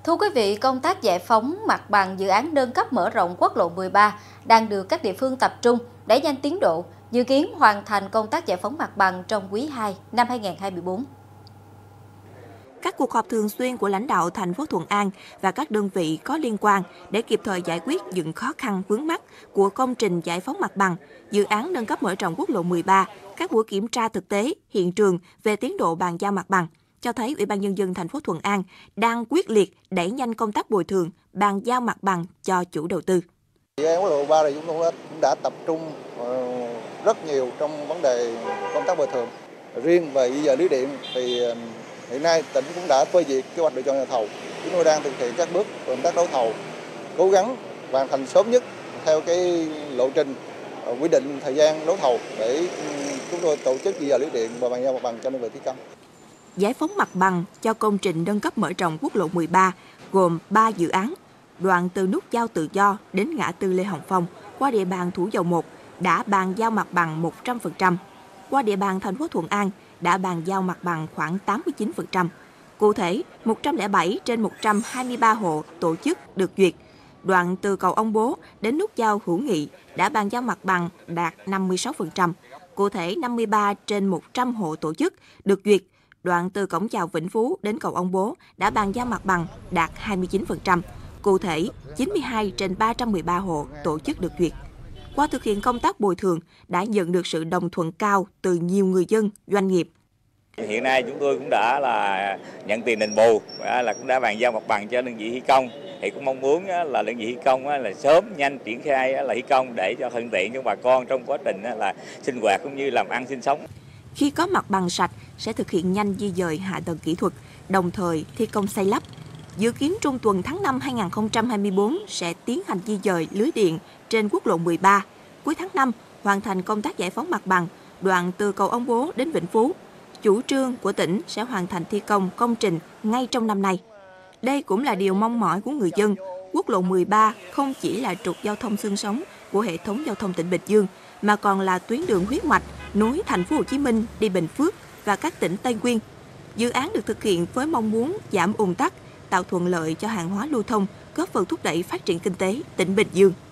Thưa quý vị, công tác giải phóng mặt bằng dự án nâng cấp mở rộng quốc lộ 13 đang được các địa phương tập trung đẩy nhanh tiến độ, dự kiến hoàn thành công tác giải phóng mặt bằng trong quý 2 năm 2024. Các cuộc họp thường xuyên của lãnh đạo thành phố Thuận An và các đơn vị có liên quan để kịp thời giải quyết những khó khăn vướng mắc của công trình giải phóng mặt bằng, dự án nâng cấp mở rộng quốc lộ 13, các buổi kiểm tra thực tế, hiện trường về tiến độ bàn giao mặt bằng cho thấy Ủy ban Nhân dân thành phố Thuận An đang quyết liệt đẩy nhanh công tác bồi thường, bàn giao mặt bằng cho chủ đầu tư. Dự án quốc lộ 3 này chúng tôi cũng đã tập trung rất nhiều trong vấn đề công tác bồi thường. Riêng về di dời lưới điện thì hiện nay tỉnh cũng đã phê duyệt kế hoạch lựa chọn nhà thầu. Chúng tôi đang thực hiện các bước công tác đấu thầu, cố gắng hoàn thành sớm nhất theo cái lộ trình quy định thời gian đấu thầu để chúng tôi tổ chức di dời lưới điện và bàn giao mặt bằng cho đơn vị thi công. Giải phóng mặt bằng cho công trình nâng cấp mở rộng quốc lộ 13 gồm 3 dự án. Đoạn từ nút giao Tự Do đến ngã tư Lê Hồng Phong qua địa bàn Thủ Dầu Một đã bàn giao mặt bằng 100%. Qua địa bàn thành phố Thuận An đã bàn giao mặt bằng khoảng 89%. Cụ thể, 107 trên 123 hộ tổ chức được duyệt. Đoạn từ cầu Ông Bố đến nút giao Hữu Nghị đã bàn giao mặt bằng đạt 56%. Cụ thể, 53 trên 100 hộ tổ chức được duyệt. Đoạn từ cổng chào Vĩnh Phú đến cầu Ông Bố đã bàn giao mặt bằng đạt 29%. Cụ thể, 92 trên 313 hộ tổ chức được duyệt. Qua thực hiện công tác bồi thường đã nhận được sự đồng thuận cao từ nhiều người dân, doanh nghiệp. Hiện nay chúng tôi cũng đã nhận tiền đền bù, cũng đã bàn giao mặt bằng cho đơn vị thi công. Thì cũng mong muốn là đơn vị thi công là sớm nhanh triển khai thi công để cho thuận tiện cho bà con trong quá trình sinh hoạt cũng như làm ăn sinh sống. Khi có mặt bằng sạch sẽ thực hiện nhanh di dời hạ tầng kỹ thuật, đồng thời thi công xây lắp. Dự kiến trung tuần tháng 5 2024 sẽ tiến hành di dời lưới điện trên quốc lộ 13. Cuối tháng 5 hoàn thành công tác giải phóng mặt bằng đoạn từ cầu Ông Bố đến Vĩnh Phú. Chủ trương của tỉnh sẽ hoàn thành thi công công trình ngay trong năm nay. Đây cũng là điều mong mỏi của người dân. Quốc lộ 13 không chỉ là trục giao thông xương sống của hệ thống giao thông tỉnh Bình Dương, mà còn là tuyến đường huyết mạch nối thành phố Hồ Chí Minh đi Bình Phước và các tỉnh Tây Nguyên. Dự án được thực hiện với mong muốn giảm ùn tắc, tạo thuận lợi cho hàng hóa lưu thông, góp phần thúc đẩy phát triển kinh tế tỉnh Bình Dương.